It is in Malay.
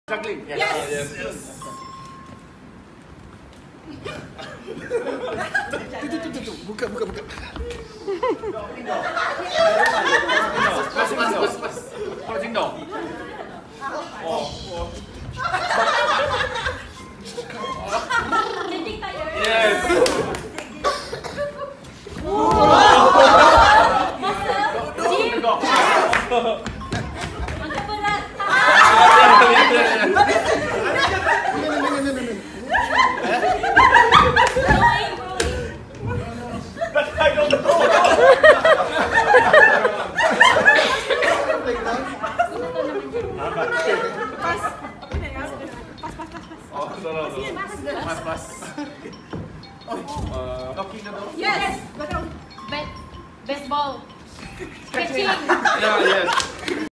Juggling. Yes. Buka. Pas. Closing door. Changing tire. Yes. Angkat berat. I don't know. Pas. Oh, no. Pas. Knocking the door. Yes. Baseball. Catching. Yeah, yes.